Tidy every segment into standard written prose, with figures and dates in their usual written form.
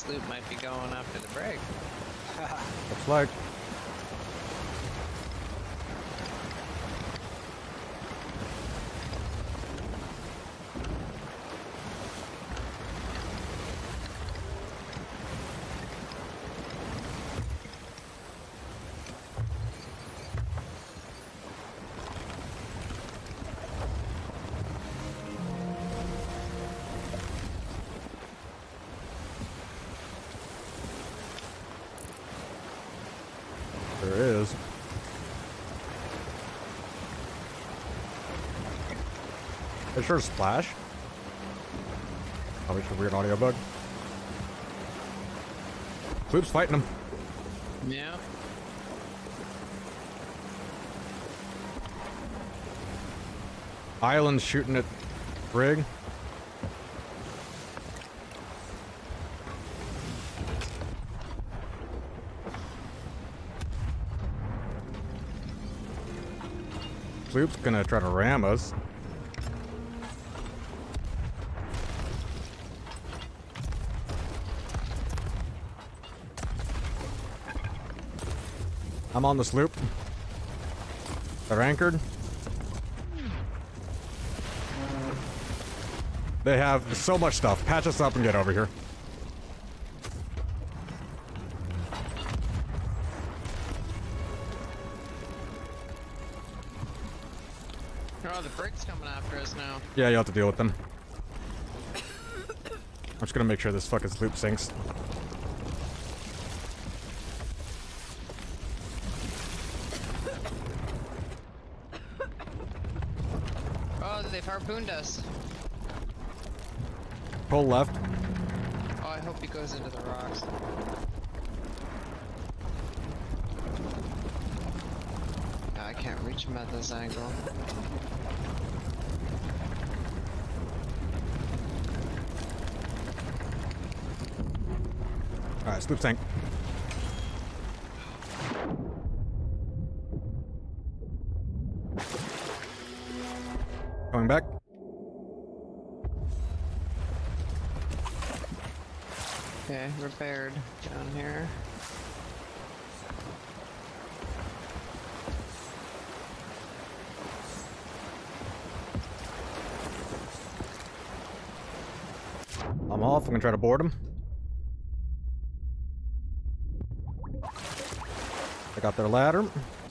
sloop might be going after the brig. Looks like. There is. It sure splash. Probably just a weird audio bug. Sloop's fighting him. Yeah. Island's shooting at brig. Sloop's gonna try to ram us. I'm on the sloop. They're anchored. They have so much stuff. Patch us up and get over here. Oh, the brig's coming after us now. Yeah, you have to deal with them. I'm just gonna make sure this fucking sloop sinks. Oh, they've harpooned us. Pull left. Oh, I hope he goes into the rocks. I can't reach him at this angle. Alright, sloop sank. Coming back. Okay, repaired down here. I'm off. I'm gonna try to board him. I got their ladder.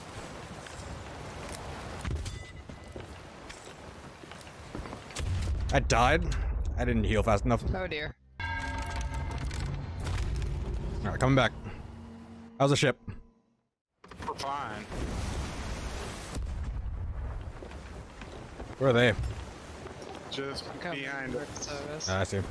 I died. I didn't heal fast enough. Oh dear. Alright, coming back. How's the ship? We're fine. Where are they? Just Coming behind quick us. service. I see.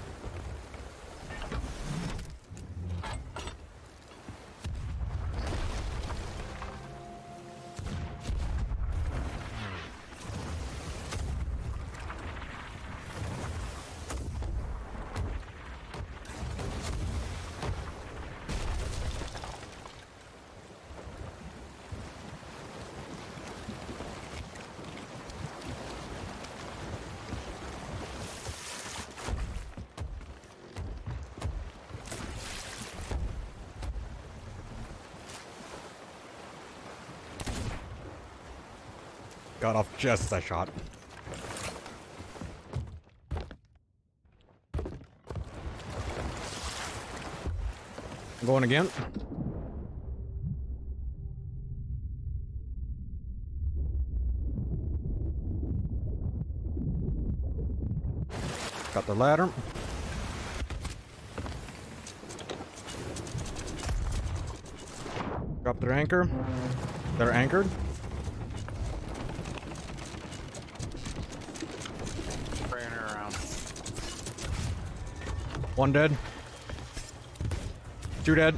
Got off just as I shot. I'm going again. Got the ladder. Drop their anchor. They're anchored. Spraying her around. One dead. Two dead.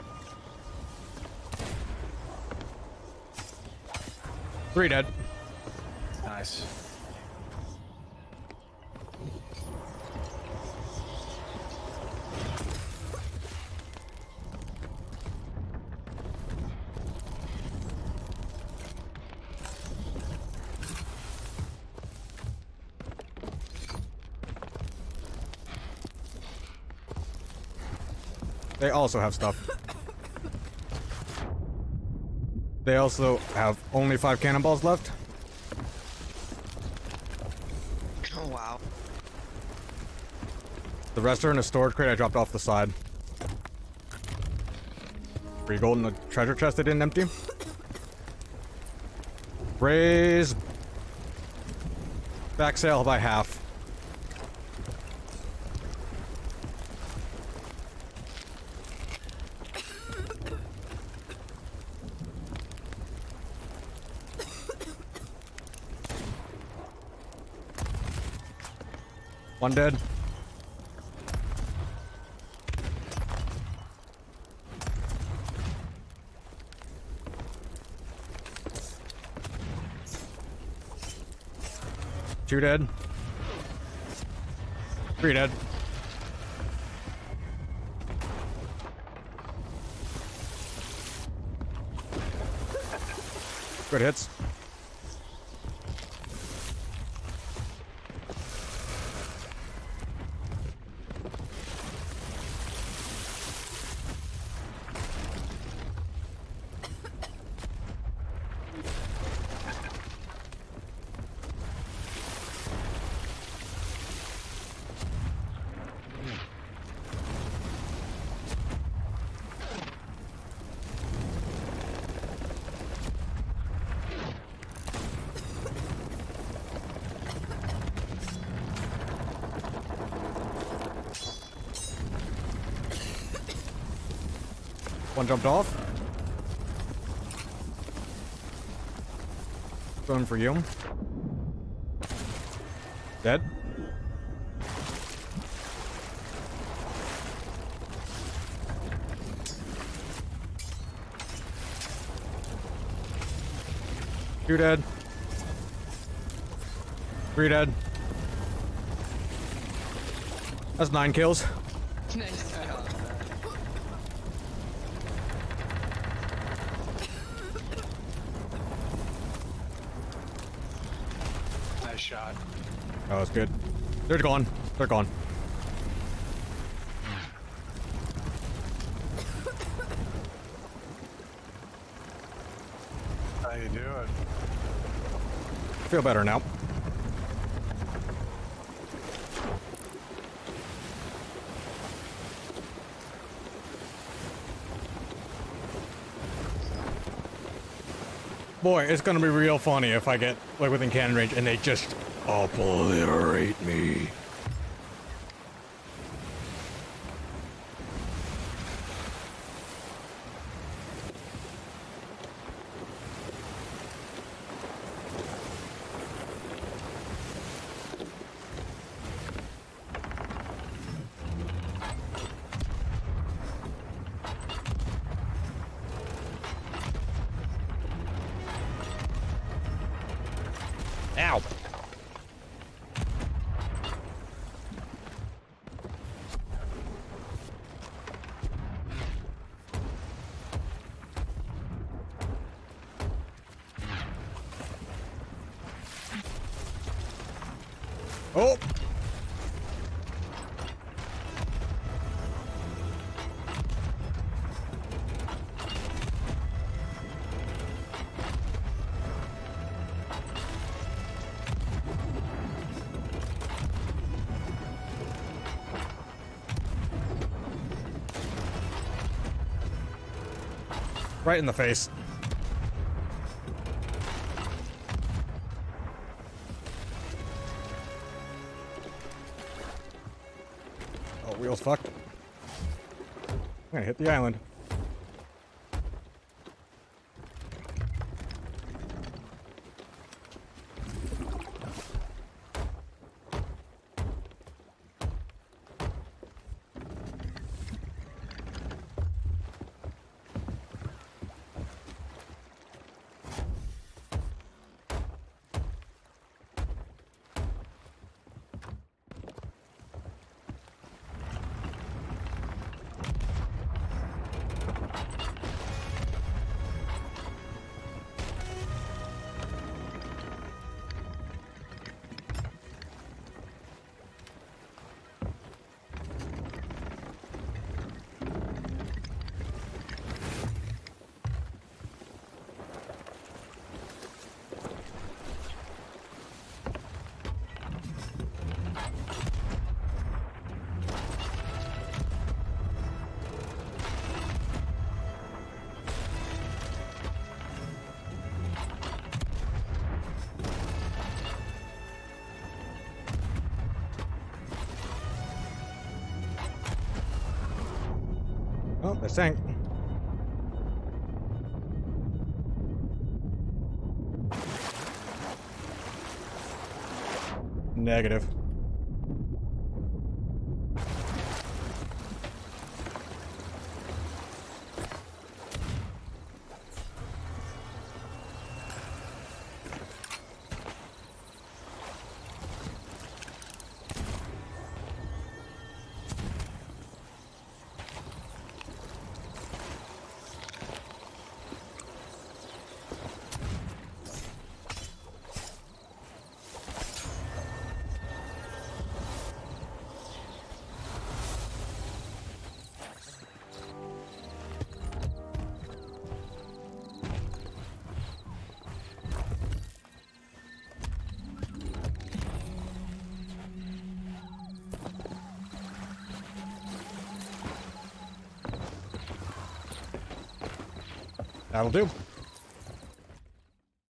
Three dead. Nice. They also have stuff. They also have only 5 cannonballs left. Oh wow. The rest are in a storage crate I dropped off the side. 3 gold in the treasure chest they didn't empty. Raise back sail by half. One dead. Two dead. 3 dead. Good hits. One jumped off. Going for you. Dead. Two dead. 3 dead. That's 9 kills. Nice job. Nice shot. Oh, that's good. They're gone. They're gone. How you doing? Feel better now. Boy, it's gonna be real funny if I get like within cannon range and they just obliterate me. Ow! Oh! Right in the face. Oh, wheels fucked. I'm gonna hit the island. Oh, that sank. Negative. That'll do.